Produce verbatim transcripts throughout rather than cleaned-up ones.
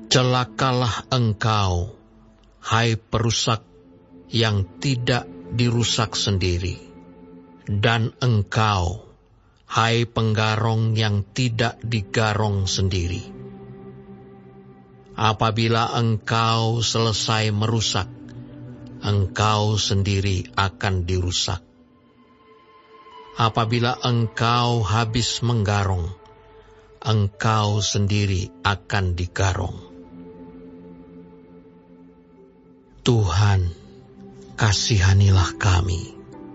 Celakalah engkau, hai perusak yang tidak dirusak sendiri, dan engkau, hai penggarong yang tidak digarong sendiri. Apabila engkau selesai merusak, engkau sendiri akan dirusak. Apabila engkau habis menggarong, engkau sendiri akan digarong. Tuhan, kasihanilah kami.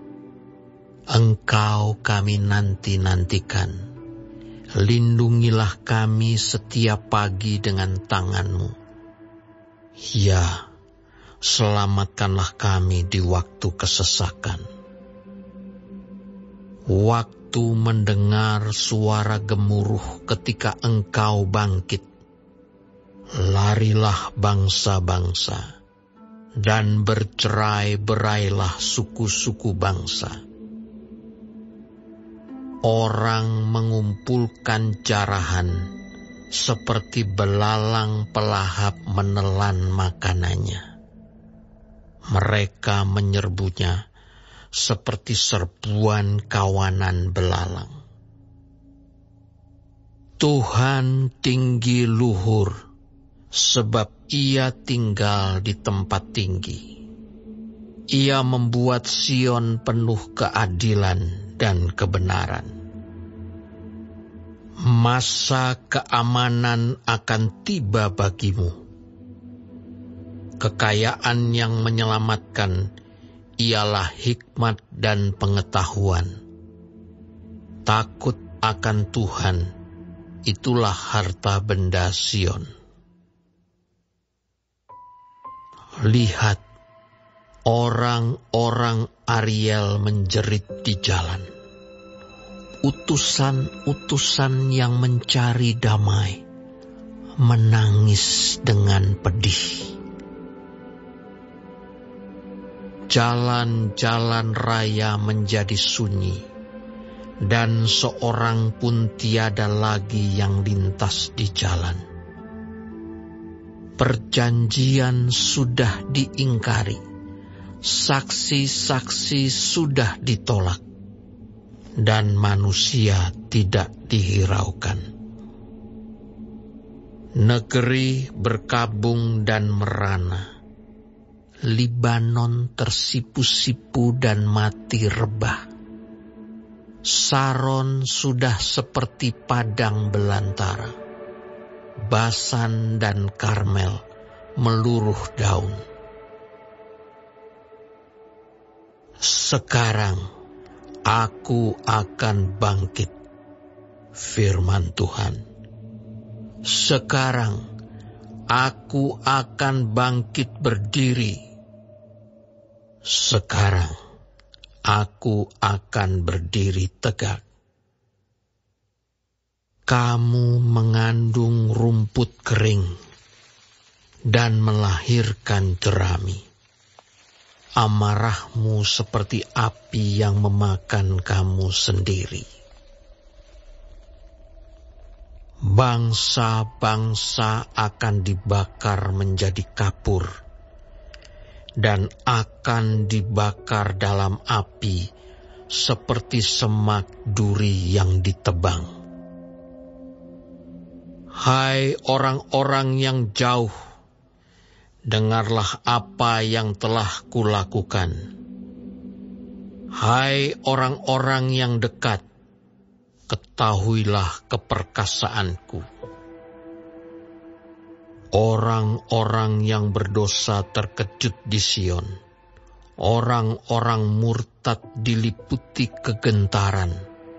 Engkau kami nanti-nantikan. Lindungilah kami setiap pagi dengan tangan-Mu. Ya, selamatkanlah kami di waktu kesesakan. Waktu mendengar suara gemuruh ketika Engkau bangkit, larilah bangsa-bangsa, dan bercerai-berailah suku-suku bangsa. Orang mengumpulkan jarahan seperti belalang pelahap menelan makanannya. Mereka menyerbunya seperti serbuan kawanan belalang. Tuhan tinggi luhur, sebab Ia tinggal di tempat tinggi. Ia membuat Sion penuh keadilan dan kebenaran. Masa keamanan akan tiba bagimu. Kekayaan yang menyelamatkan ialah hikmat dan pengetahuan. Takut akan Tuhan, itulah harta benda Sion. Lihat, orang-orang Ariel menjerit di jalan. Utusan-utusan yang mencari damai menangis dengan pedih. Jalan-jalan raya menjadi sunyi, dan seorang pun tiada lagi yang lintas di jalan. Perjanjian sudah diingkari, saksi-saksi sudah ditolak, dan manusia tidak dihiraukan. Negeri berkabung dan merana, Libanon tersipu-sipu dan mati rebah. Saron sudah seperti padang belantara. Basan dan Karmel meluruh daun. Sekarang aku akan bangkit, firman Tuhan. Sekarang aku akan bangkit berdiri. Sekarang aku akan berdiri tegak. Kamu mengandung rumput kering dan melahirkan jerami. Amarahmu seperti api yang memakan kamu sendiri. Bangsa-bangsa akan dibakar menjadi kapur dan akan dibakar dalam api seperti semak duri yang ditebang. Hai orang-orang yang jauh, dengarlah apa yang telah kulakukan. Hai orang-orang yang dekat, ketahuilah keperkasaanku. Orang-orang yang berdosa terkejut di Sion. Orang-orang murtad diliputi kegentaran.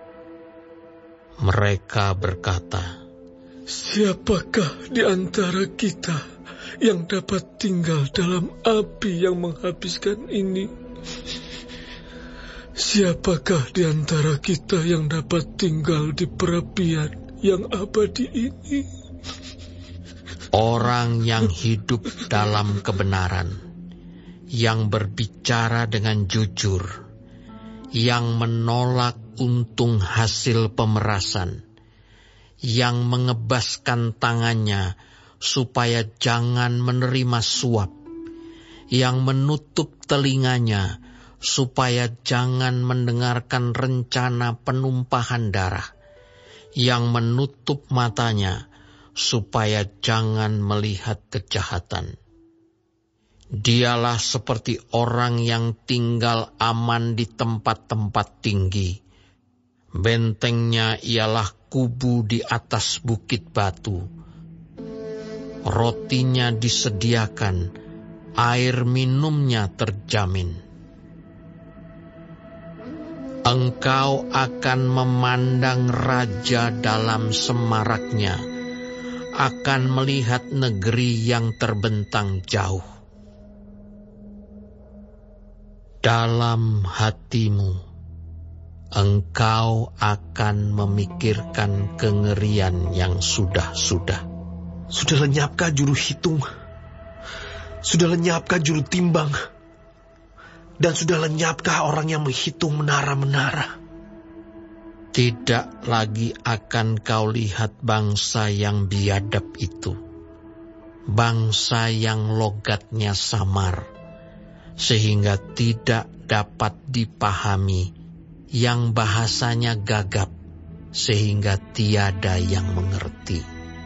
Mereka berkata, siapakah di antara kita yang dapat tinggal dalam api yang menghabiskan ini? Siapakah di antara kita yang dapat tinggal di perapian yang abadi ini? Orang yang hidup dalam kebenaran, yang berbicara dengan jujur, yang menolak untung hasil pemerasan, yang mengebaskan tangannya supaya jangan menerima suap, yang menutup telinganya supaya jangan mendengarkan rencana penumpahan darah, yang menutup matanya supaya jangan melihat kejahatan. Dialah seperti orang yang tinggal aman di tempat-tempat tinggi. Bentengnya ialah kubu di atas bukit batu. Rotinya disediakan, air minumnya terjamin. Engkau akan memandang raja dalam semaraknya, akan melihat negeri yang terbentang jauh. Dalam hatimu, engkau akan memikirkan kengerian yang sudah-sudah. Sudah lenyapkah juru hitung? Sudah lenyapkah juru timbang? Dan sudah lenyapkah orang yang menghitung menara-menara? Tidak lagi akan kau lihat bangsa yang biadab itu, bangsa yang logatnya samar, sehingga tidak dapat dipahami, yang bahasanya gagap, sehingga tiada yang mengerti.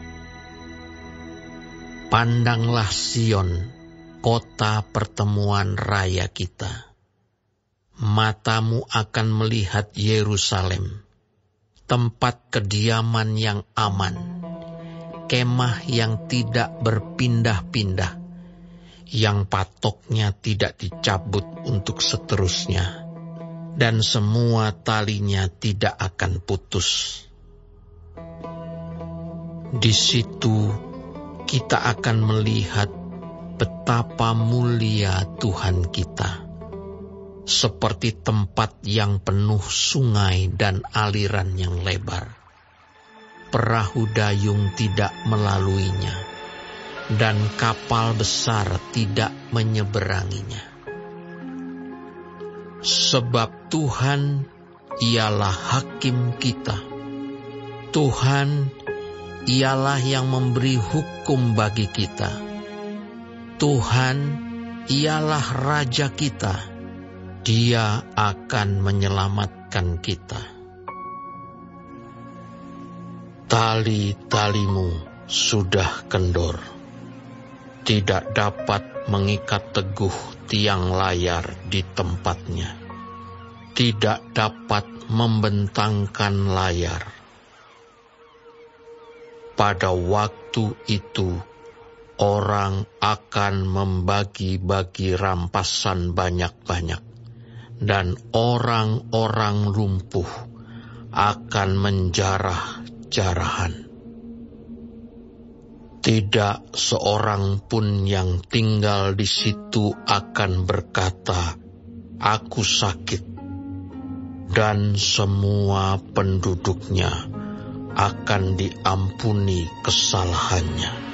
Pandanglah Sion, kota pertemuan raya kita. Matamu akan melihat Yerusalem, tempat kediaman yang aman, kemah yang tidak berpindah-pindah, yang patoknya tidak dicabut untuk seterusnya, dan semua talinya tidak akan putus. Di situ kita akan melihat betapa mulia Tuhan kita, seperti tempat yang penuh sungai dan aliran yang lebar. Perahu dayung tidak melaluinya, dan kapal besar tidak menyeberanginya. Sebab Tuhan ialah hakim kita. Tuhan ialah yang memberi hukum bagi kita. Tuhan ialah Raja kita. Dia akan menyelamatkan kita. Tali-talimu sudah kendor, tidak dapat mengikat teguh tiang layar di tempatnya, tidak dapat membentangkan layar. Pada waktu itu, orang akan membagi-bagi rampasan banyak-banyak, dan orang-orang lumpuh akan menjarah-jarahan. Tidak seorang pun yang tinggal di situ akan berkata, "Aku sakit," dan semua penduduknya akan diampuni kesalahannya.